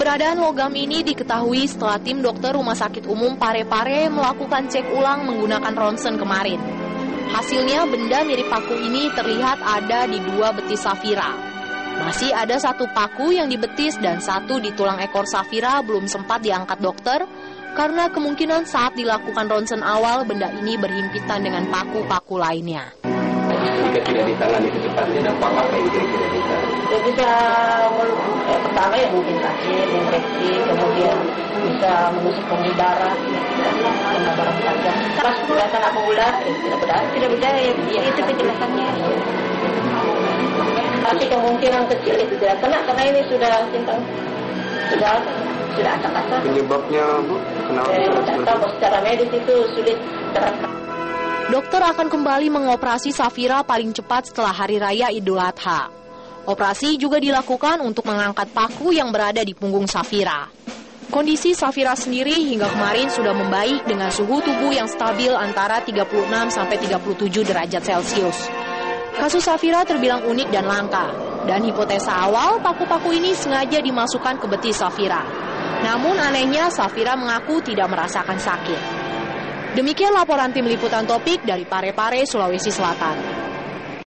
Keberadaan logam ini diketahui setelah tim dokter Rumah Sakit Umum Parepare melakukan cek ulang menggunakan ronsen kemarin. Hasilnya benda mirip paku ini terlihat ada di 2 betis Safira. Masih ada 1 paku yang di betis dan 1 di tulang ekor Safira belum sempat diangkat dokter karena kemungkinan saat dilakukan ronsen awal benda ini berhimpitan dengan paku-paku lainnya. Jika tidak ditangani secepatnya dampak apa yang kira-kira bisa? Ya bisa pertama ya mungkin sakit, infeksi, kemudian bisa menusuk pembuluh darah, darah saja. Pas penjelasan apa ular, tidak berdaya, ya itu penjelasannya. Tapi kemungkinan kecil itu tidak kena karena ini sudah acak-acak. Penyebabnya Bu, kenapa? Tidak tahu secara medis itu sulit terangkat. Dokter akan kembali mengoperasi Safira paling cepat setelah Hari Raya Idul Adha. Operasi juga dilakukan untuk mengangkat paku yang berada di punggung Safira. Kondisi Safira sendiri hingga kemarin sudah membaik dengan suhu tubuh yang stabil antara 36 sampai 37 derajat Celcius. Kasus Safira terbilang unik dan langka, dan hipotesa awal paku-paku ini sengaja dimasukkan ke betis Safira. Namun anehnya Safira mengaku tidak merasakan sakit. Demikian laporan tim liputan Topik dari Parepare, Sulawesi Selatan.